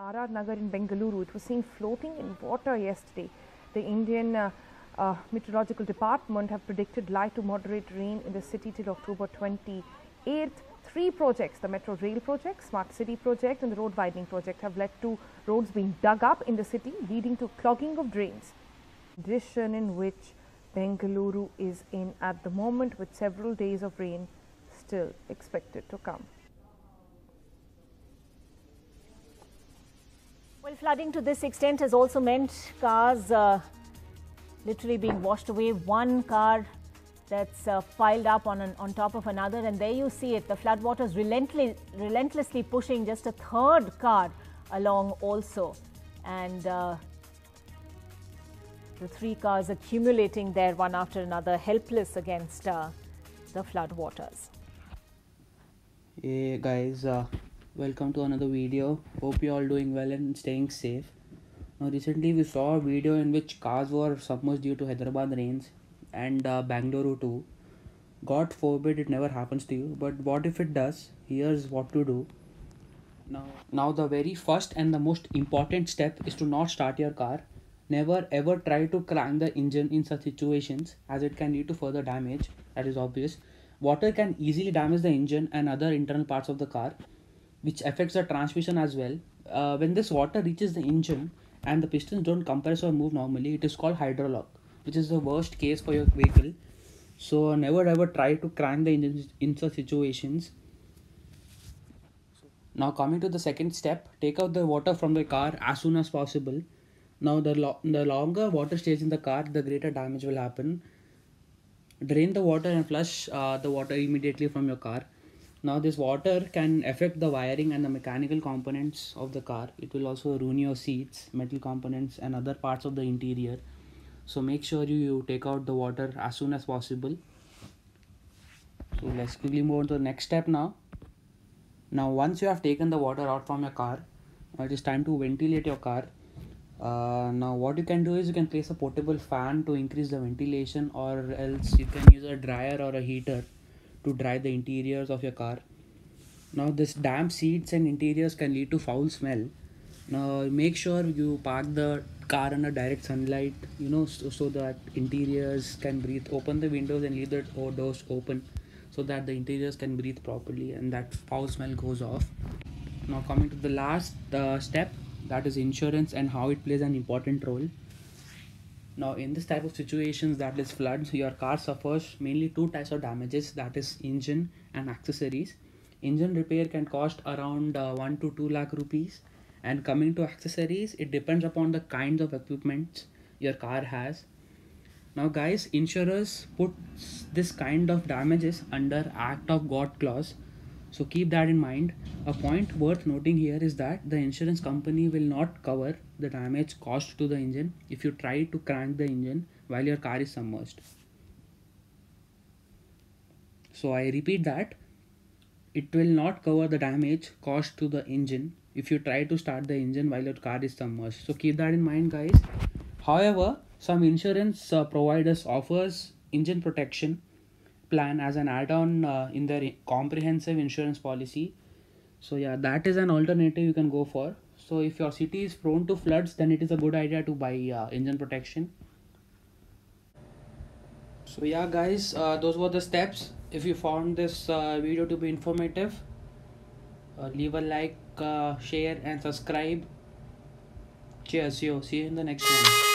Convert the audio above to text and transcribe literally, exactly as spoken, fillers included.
R R Nagar in Bengaluru. It was seen floating in water yesterday. The Indian uh, uh, Meteorological Department have predicted light to moderate rain in the city till October twenty-eighth. Three projects, the Metro Rail project, Smart City project and the road widening project, have led to roads being dug up in the city, leading to clogging of drains. Condition in which Bengaluru is in at the moment, with several days of rain still expected to come. Well, flooding to this extent has also meant cars uh, literally being washed away. One car that's uh, piled up on an, on top of another, and there you see it. The floodwaters relentlessly, relentlessly pushing just a third car along also, and uh, the three cars accumulating there one after another, helpless against uh, the floodwaters. Hey guys, uh, welcome to another video. Hope you all doing well and staying safe. Now recently we saw a video in which cars were submerged due to Hyderabad rains and uh, Bangalore too. God forbid it never happens to you, but what if it does? Here's what to do. Now, now the very first and the most important step is to not start your car. Never ever try to crank the engine in such situations, as it can lead to further damage. That is obvious. Water can easily damage the engine and other internal parts of the car, which affects the transmission as well. Uh, when this water reaches the engine and the pistons don't compress or move normally, it is called hydrolock, which is the worst case for your vehicle. So never ever try to crank the engine in such situations. Now coming to the second step, take out the water from the car as soon as possible. Now the, lo the longer water stays in the car, the greater damage will happen. Drain the water and flush uh, the water immediately from your car. Now this water can affect the wiring and the mechanical components of the car. It will also ruin your seats, metal components and other parts of the interior. So make sure you, you take out the water as soon as possible. So let's quickly move on to the next step now. Now once you have taken the water out from your car, it is time to ventilate your car. Uh, now what you can do is you can place a portable fan to increase the ventilation, or else you can use a dryer or a heater to dry the interiors of your car. Now this damp seats and interiors can lead to foul smell. Now make sure you park the car under direct sunlight, you know, so, so that interiors can breathe. Open the windows and leave the doors open so that the interiors can breathe properly and that foul smell goes off. Now coming to the last uh, step, that is insurance and how it plays an important role. Now in this type of situations, that is floods, your car suffers mainly two types of damages, that is engine and accessories. Engine repair can cost around uh, one to two lakh rupees, and coming to accessories, it depends upon the kinds of equipment your car has. Now guys, insurers put this kind of damages under Act of God clause, so keep that in mind. A point worth noting here is that the insurance company will not cover the damage caused to the engine if you try to crank the engine while your car is submerged. So I repeat that, it will not cover the damage caused to the engine if you try to start the engine while your car is submerged. So keep that in mind guys. However, some insurance uh, providers offers engine protection plan as an add-on uh, in their comprehensive insurance policy. So yeah, that is an alternative you can go for. So if your city is prone to floods, then it is a good idea to buy uh, engine protection. So yeah guys, uh, those were the steps. If you found this uh, video to be informative, uh, leave a like, uh, share and subscribe. Cheers, yo, see you in the next one.